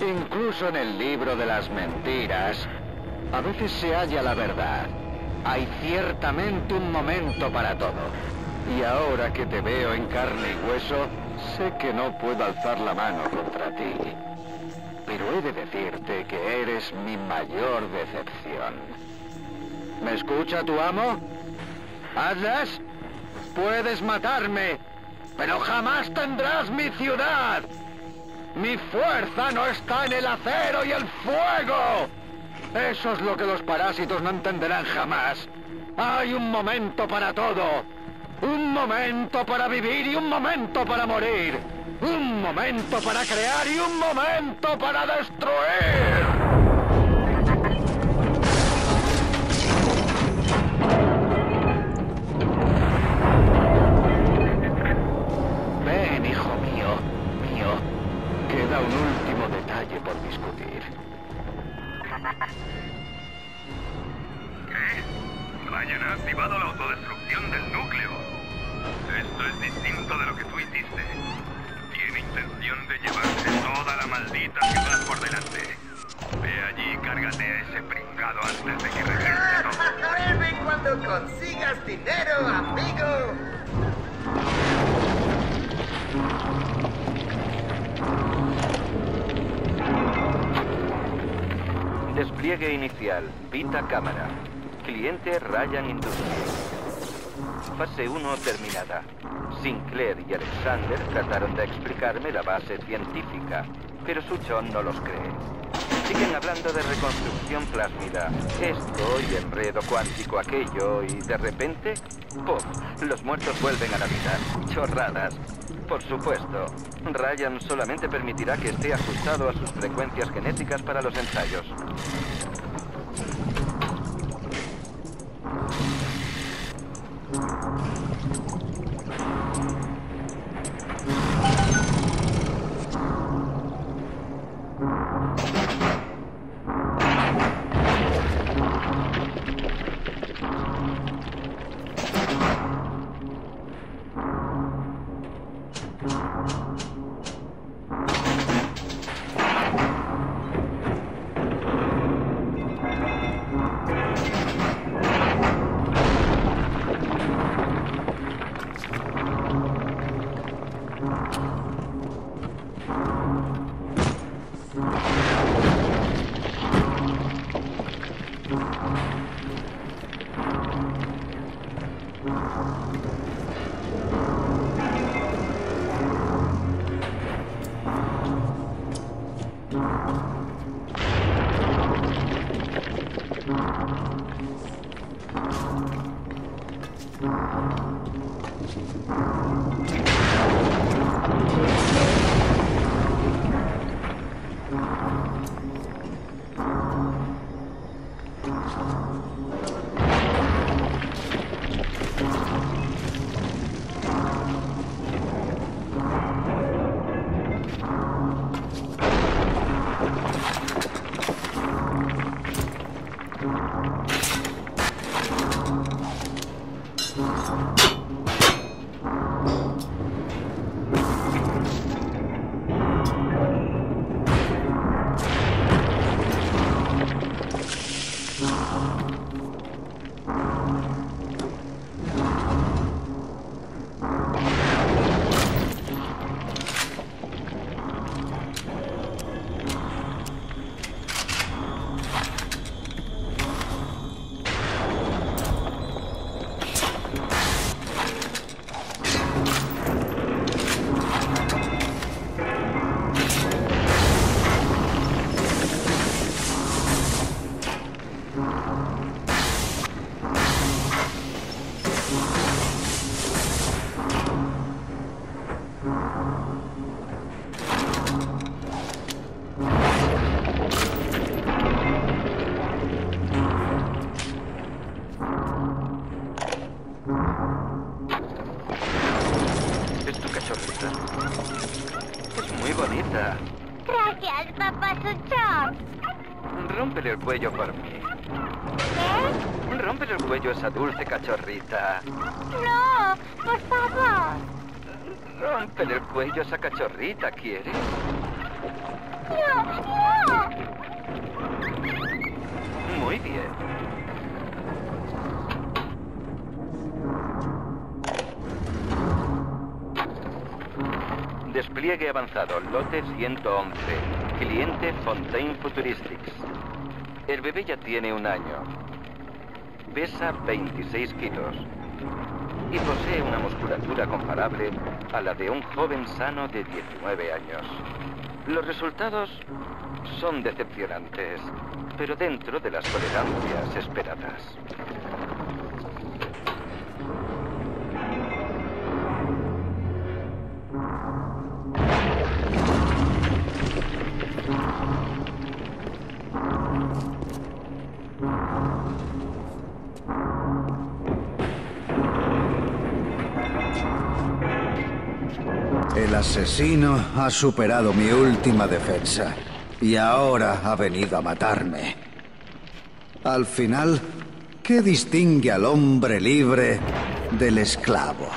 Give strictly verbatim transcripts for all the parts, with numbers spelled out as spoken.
Incluso en el libro de las mentiras, a veces se halla la verdad. Hay ciertamente un momento para todo. Y ahora que te veo en carne y hueso, sé que no puedo alzar la mano contra ti. Pero he de decirte que eres mi mayor decepción. ¿Me escucha tu amo? ¿Atlas? Puedes matarme, pero jamás tendrás mi ciudad. Mi fuerza no está en el acero y el fuego. Eso es lo que los parásitos no entenderán jamás. Hay un momento para todo. Un momento para vivir y un momento para morir. Un momento para crear y un momento para destruir. Ven, hijo mío, mío. Queda un último detalle por discutir. ¿Qué? Ryan ha activado la autodestrucción del núcleo. Esto es distinto de lo que tú hiciste. Tiene intención de llevarse toda la maldita ciudad por delante. Ve allí y cárgate a ese pringado antes de que reviente todo. ¡Vuelve cuando consigas dinero, amigo! Despliegue inicial. Vita cámara. Cliente Ryan Industries. Fase uno terminada. Sinclair y Alexander trataron de explicarme la base científica, pero Suchon no los cree. Siguen hablando de reconstrucción plásmida, esto y enredo cuántico aquello, y de repente, ¡pum!, los muertos vuelven a la vida. Chorradas. Por supuesto, Ryan solamente permitirá que esté ajustado a sus frecuencias genéticas para los ensayos. bonita. Gracias, papá Suchon. Rómpele el cuello por mí. ¿Qué? Rómpele el cuello a esa dulce cachorrita. No, por favor. Rómpele el cuello a esa cachorrita, ¿quieres? No, no. Muy bien. Despliegue avanzado, lote ciento once. Cliente Fontaine Futuristics. El bebé ya tiene un año. Pesa veintiséis kilos. Y posee una musculatura comparable a la de un joven sano de diecinueve años. Los resultados son decepcionantes, pero dentro de las tolerancias esperadas. El asesino ha superado mi última defensa y ahora ha venido a matarme. Al final, ¿qué distingue al hombre libre del esclavo?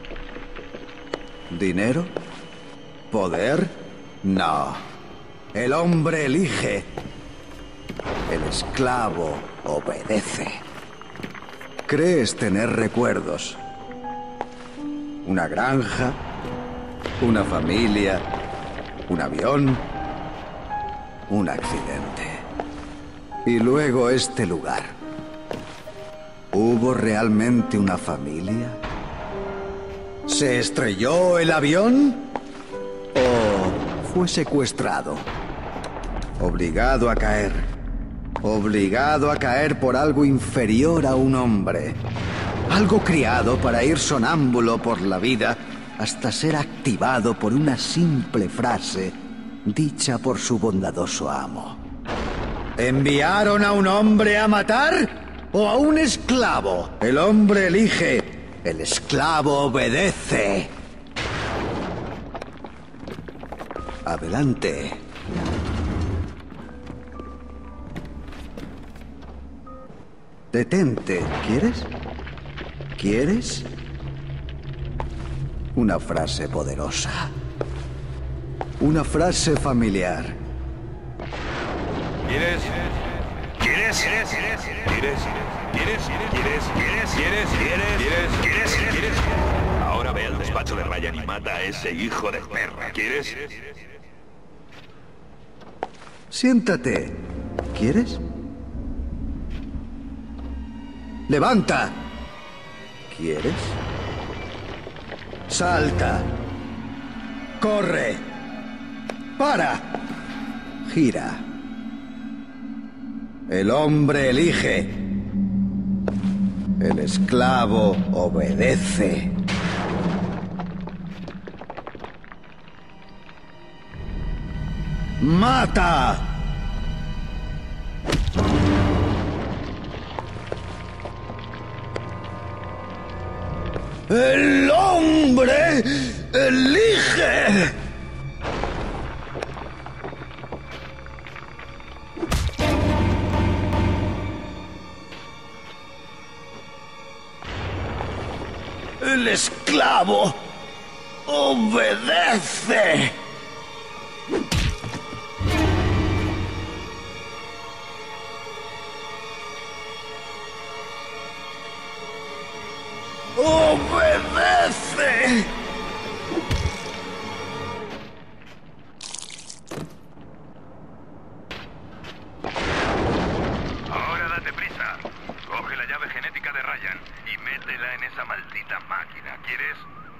¿Dinero? ¿Poder? No. El hombre elige. El esclavo obedece. Crees tener recuerdos. Una granja, una familia, un avión, un accidente. Y luego este lugar. ¿Hubo realmente una familia? ¿Se estrelló el avión? ¿O fue secuestrado? Obligado a caer. Obligado a caer por algo inferior a un hombre. Algo criado para ir sonámbulo por la vida hasta ser activado por una simple frase dicha por su bondadoso amo. ¿Enviaron a un hombre a matar o a un esclavo? El hombre elige, el esclavo obedece. Adelante. Detente, ¿quieres? ¿Quieres? Una frase poderosa. Una frase familiar. ¿Quieres? ¿Quieres? ¿Quieres? ¿Quieres? ¿Quieres? ¿Quieres? ¿Quieres? ¿Quieres? ¿Quieres? ¿Quieres? ¿Quieres? ¿Quieres? Ahora ve al despacho de Ryan y mata a ese hijo de perra. ¿Quieres? Siéntate. ¿Quieres? ¡Levanta! ¿Quieres? ¡Salta! ¡Corre! ¡Para! Gira. El hombre elige. El esclavo obedece. ¡Mata! ¡El hombre elige! El esclavo obedece. ¡Obedece! Ahora date prisa. Coge la llave genética de Ryan y métela en esa maldita máquina. ¿Quieres?